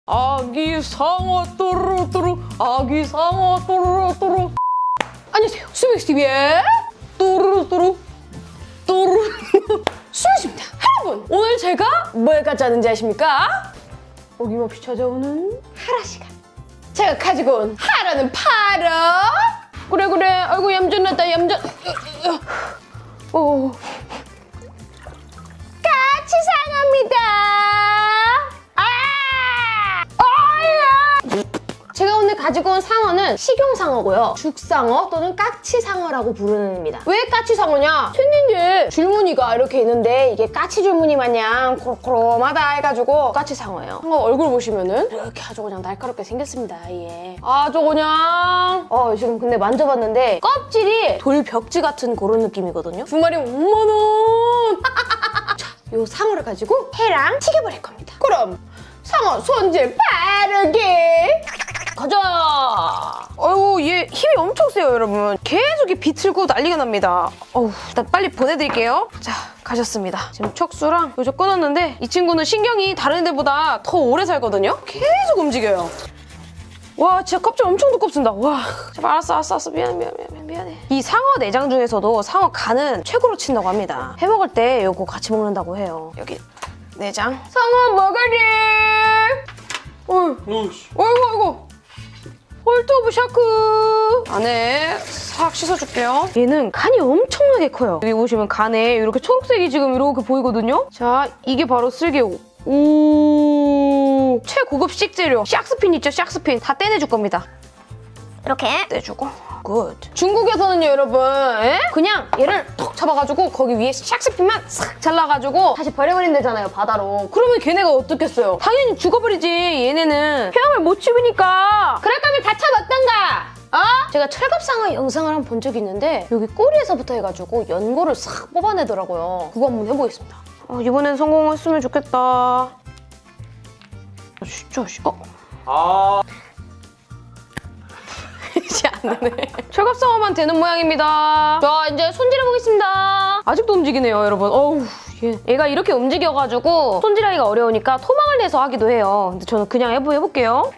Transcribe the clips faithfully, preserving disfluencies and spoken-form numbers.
아기 상어 뚜루뚜루 아기 상어 뚜루뚜루. 안녕하세요, 수백스티비의 뚜루뚜루 뚜루 수백입니다. 여러분, 오늘 제가 뭘 가져왔는지 아십니까? 어김없이 찾아오는 하라 시간. 제가 가지고 온 하라는 파라. 그래 그래, 아이고 얌전하다 얌전. 오, 까치 상어입니다. 제가 오늘 가지고 온 상어는 식용상어고요. 죽상어 또는 까치상어라고 부르는 입니다. 왜 까치상어냐? 손님들 줄무늬가 이렇게 있는데 이게 까치 줄무늬 마냥 코롬코롬하다 해가지고 까치상어예요. 상어 얼굴 보시면은 이렇게 아주 그냥 날카롭게 생겼습니다. 예. 아주 그냥 어 지금 근데 만져봤는데 껍질이 돌벽지 같은 그런 느낌이거든요. 두 마리 오만 원! 자, 요 상어를 가지고 회랑 튀겨버릴 겁니다. 그럼 상어 손질 빠르게 가자! 어이구, 얘 힘이 엄청 세요, 여러분. 계속 이 비틀고 난리가 납니다. 어우, 일단 빨리 보내드릴게요. 자, 가셨습니다. 지금 척수랑 요저 끊었는데 이 친구는 신경이 다른 애들보다 더 오래 살거든요? 계속 움직여요. 와, 진짜 껍질 엄청 두껍습니다. 와, 제발 알았어, 알았어, 알았어. 미안해, 미안해, 미안해, 미안해. 이 상어 내장 중에서도 상어 간은 최고로 친다고 합니다. 해 먹을 때 요거 같이 먹는다고 해요. 여기 내장. 상어 먹으리! 어이구, 어이구, 어이구. 홀트 오브 샤크! 안에 싹 씻어줄게요. 얘는 간이 엄청나게 커요. 여기 보시면 간에 이렇게 초록색이 지금 이렇게 보이거든요? 자, 이게 바로 쓸개오. 오, 최고급 식재료. 샥스핀 있죠, 샥스핀. 다 떼내줄 겁니다. 이렇게 떼주고. 굿. 중국에서는요, 여러분, 에? 그냥 얘를 톡 잡아가지고 거기 위에 샥스핀만 싹 잘라가지고 다시 버려버린대잖아요, 바다로. 그러면 걔네가 어떻겠어요? 당연히 죽어버리지. 얘네는 헤엄을 못 치우니까. 그럴 거면 다쳐먹던가. 어? 제가 철갑상어 영상을 한번 본 적이 있는데 여기 꼬리에서부터 해가지고 연고를 싹 뽑아내더라고요. 그거 한번 해보겠습니다. 어, 이번엔 성공했으면 좋겠다. 진짜, 어? 아... 이제 안 되네. 철갑상어만 되는 모양입니다. 자, 이제 손질해보겠습니다. 아직도 움직이네요, 여러분. 어우, 얘. 얘가 이렇게 움직여가지고 손질하기가 어려우니까 토막을 내서 하기도 해요. 근데 저는 그냥 해보, 해볼게요.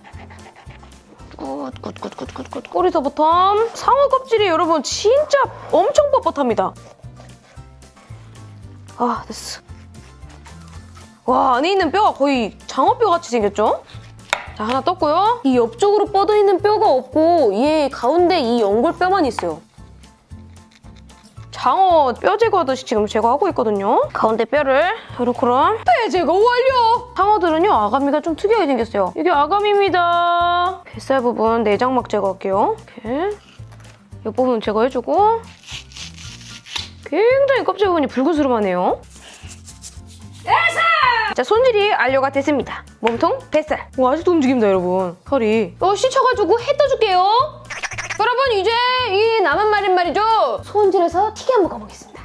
굿굿굿굿굿굿. 꼬리서부터. 상어 껍질이 여러분 진짜 엄청 뻣뻣합니다. 아, 됐어. 와, 안에 있는 뼈가 거의 장어뼈 같이 생겼죠? 자, 하나 떴고요. 이 옆쪽으로 뻗어있는 뼈가 없고 얘 가운데 이 연골뼈만 있어요. 장어 뼈 제거하듯이 지금 제거하고 있거든요. 가운데 뼈를 이렇게 뼈 제거 완료! 상어들은요, 아가미가 좀 특이하게 생겼어요. 이게 아가미입니다. 뱃살 부분 내장막 제거할게요. 이렇게. 이 부분 제거해주고 굉장히 껍질 부분이 불그스름하네요. 자, 손질이 완료가 됐습니다. 몸통, 뱃살. 와, 아직도 움직입니다, 여러분. 털이. 어, 씻어가지고 해 떠줄게요. 여러분, 이제 이 남은 말인 말이죠. 손질해서 튀겨 먹어보겠습니다.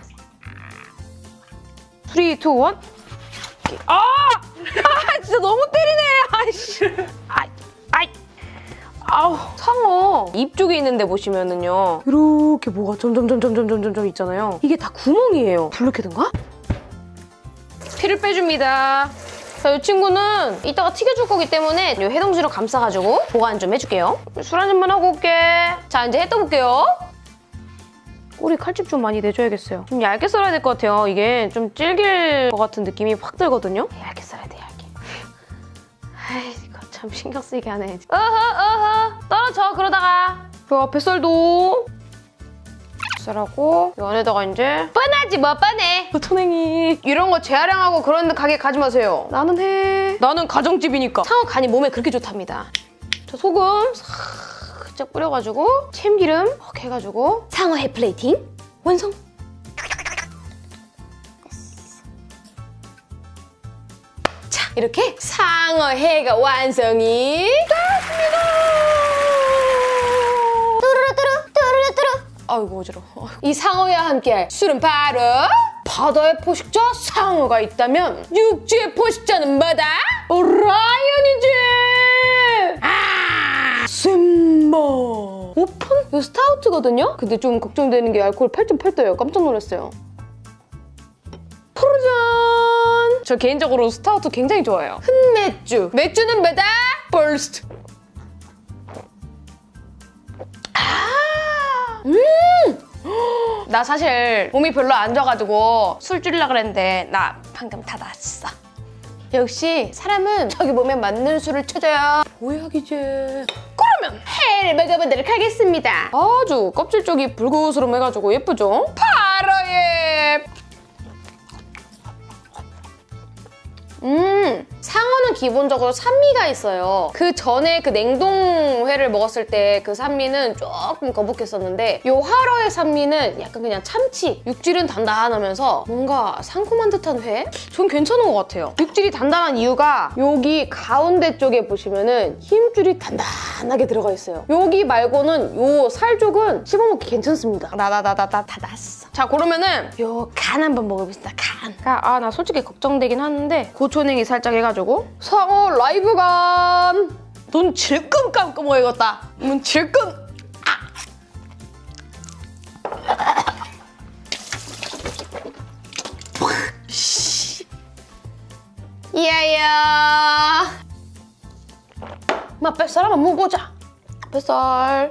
삼, 이, 일. 아! 아, 진짜 너무 때리네. 아이씨. 아이, 아이. 아우, 상어 입 쪽에 있는데 보시면은요, 이렇게 뭐가 점점점점점점점 있잖아요. 이게 다 구멍이에요. 블루캐드인가? 피를 빼줍니다. 자, 이 친구는 이따가 튀겨줄 거기 때문에 이 해동지로 감싸가지고 보관 좀 해줄게요. 술 한 잔만 하고 올게. 자, 이제 해 떠볼게요. 꼬리 칼집 좀 많이 내줘야겠어요. 좀 얇게 썰어야 될 것 같아요. 이게 좀 질길 것 같은 느낌이 확 들거든요. 얇게 썰어야 돼, 얇게. 아이, 이거 참 신경 쓰이게 하네. 어허, 어허. 떨어져, 그러다가. 요 뱃살도. 쌀하고 이 안에다가 이제 뻔하지 뭐 뻔해. 천행이 이런 거 재활용하고 그런 가게 가지 마세요. 나는 해. 나는 가정집이니까. 상어 간이 몸에 그렇게 좋답니다. 자, 소금 살짝 뿌려가지고 참기름 이렇게 해가지고 상어 회 플레이팅 완성. 자, 이렇게 상어 회가 완성이 됐습니다. 아이고 어지러워. 이 상어와 함께할 술은 바로 바다의 포식자 상어가 있다면 육지의 포식자는 뭐다? 오라이언이지! 아! 심바! 오픈? 이거 스타우트거든요? 근데 좀 걱정되는 게 알코올 팔 점 팔 도예요. 깜짝 놀랐어요. 푸르잔! 저 개인적으로 스타우트 굉장히 좋아해요. 흑맥주. 맥주는 매다 벌스트. 아, 음! 나 사실 몸이 별로 안 좋아가지고 술 줄이려고 그랬는데 나 방금 다 났어. 역시 사람은 자기 몸에 맞는 술을 찾아야 보약이지. 그러면 회를 먹어보도록 하겠습니다. 아주 껍질 쪽이 불구스름해가지고 예쁘죠? 바로 예! 음, 상어는 기본적으로 산미가 있어요. 그 전에 그 냉동회를 먹었을 때 그 산미는 조금 거북했었는데 요 화로의 산미는 약간 그냥 참치. 육질은 단단하면서 뭔가 상큼한 듯한 회? 전 괜찮은 것 같아요. 육질이 단단한 이유가 여기 가운데 쪽에 보시면은 힘줄이 단단하게 들어가 있어요. 여기 말고는 요 살 쪽은 씹어먹기 괜찮습니다. 나나나나나 다 났어. 자, 그러면은 요 간 한번 먹어보겠습니다. 간. 아, 나 솔직히 걱정되긴 하는데 고초냉이 살짝 해가지고 상어 라이브 간. 돈 질끔 감고 먹어야겠다. 문 질끔. 아. 이야야. 마 뱃살 한번 먹어보자. 뱃살.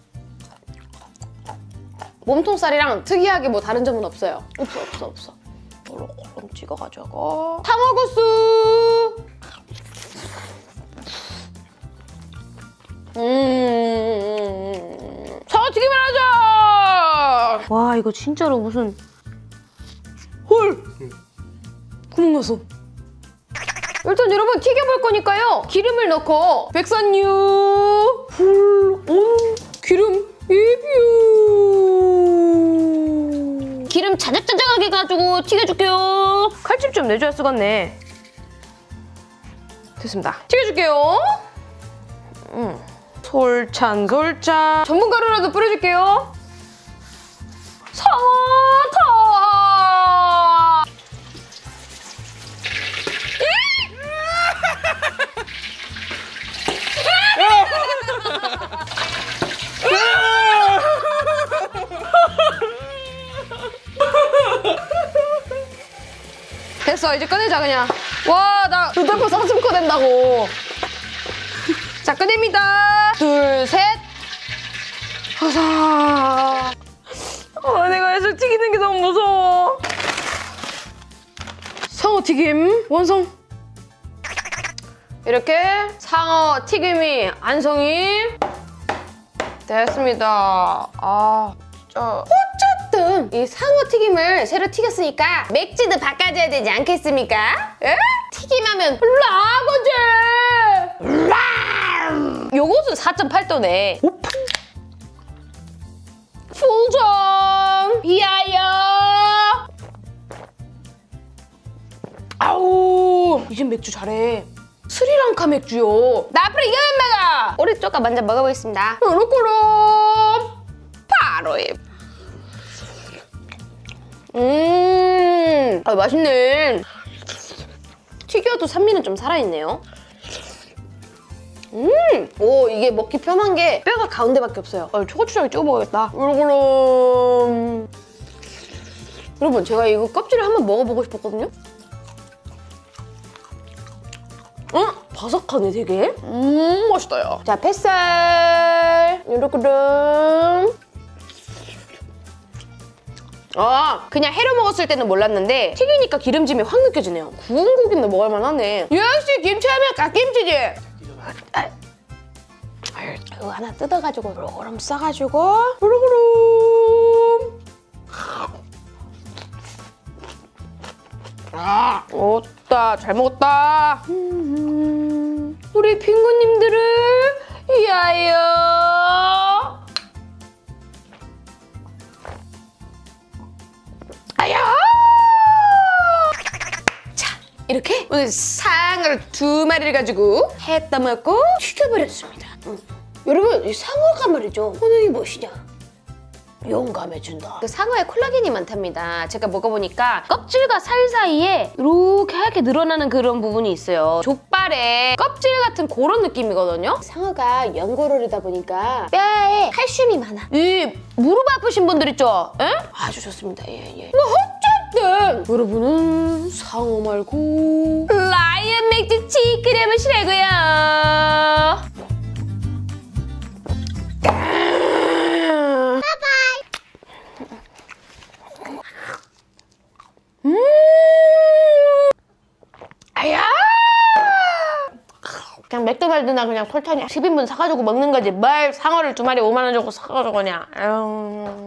몸통살이랑 특이하게 뭐 다른 점은 없어요. 없어 없어 없어. 요렇게 찍어가지고 상어구스. 음, 상어튀김을 하자. 와, 이거 진짜로 무슨 헐 구멍 났어. 일단 여러분 튀겨볼 거니까요. 기름을 넣고 백선유 훌 오, 기름 리뷰. 기름 자작자작하게 가지고 튀겨줄게요. 칼집 좀 내줘야 쓰겠네. 됐습니다. 튀겨줄게요. 음. 솔찬 솔찬. 전분가루라도 뿌려줄게요. 상어탕. 됐어, 이제 꺼내자 그냥. 와, 나 루돌프 쌍심코 된다고. 자, 꺼냅니다. 둘, 셋. 하사. 어, 내가 해서 튀기는 게 너무 무서워. 상어 튀김 완성. 이렇게 상어 튀김이 완성이 됐습니다. 아, 진짜. 어쨌든 이 상어 튀김을 새로 튀겼으니까 맥주도 바꿔줘야 되지 않겠습니까? 에? 튀김하면 라거지. 요것은 사 점 팔 도네. 오픈. 풀점 비하여. 아우, 이젠 맥주 잘해. 스리랑카 맥주요. 나 앞으로 이거 먹어. 우리 조금 먼저 먹어보겠습니다. 그럼 바로 이. 음, 아, 맛있네. 튀겨도 산미는 좀 살아있네요. 음, 오, 이게 먹기 편한 게 뼈가 가운데밖에 없어요. 아, 초고추장에 찍어 먹어야겠다. 그럼 여러분, 제가 이거 껍질을 한번 먹어보고 싶었거든요. 응? 바삭하네, 되게. 음, 맛있다요. 자, 뱃살. 요렇게름. 아, 그냥 회로 먹었을 때는 몰랐는데 튀기니까 기름짐이 확 느껴지네요. 구운 고기는 먹을만하네. 역시 김치하면 갓김치지. 아, 이거 하나 뜯어가지고 요럼 싸가지고 요렇게름. 아, 좋다. 잘 먹었다. 음, 우리 핑구님들을 위하여. 아야! 자, 이렇게 오늘 상어를 두 마리를 가지고 해 떠먹고 튀겨버렸습니다. 음. 여러분, 이 상어가 말이죠. 호능이 무엇이냐? 용감해준다. 그 상어에 콜라겐이 많답니다. 제가 먹어보니까 껍질과 살 사이에 이렇게 하얗게 늘어나는 그런 부분이 있어요. 족발의 껍질 같은 그런 느낌이거든요. 상어가 연고롤이다 보니까 뼈에 칼슘이 많아. 이 무릎 아프신 분들 있죠? 에? 아주 좋습니다. 예, 예. 어쨌든 어쨌든 여러분은 상어 말고 라이언 맥주 치크를 마시라고요. 음 아야 그냥 맥도날드나 그냥 톨타니 십 인분 사가지고 먹는 거지 뭘 상어를 두 마리 오만 원 주고 사가지고 그냥 에휴.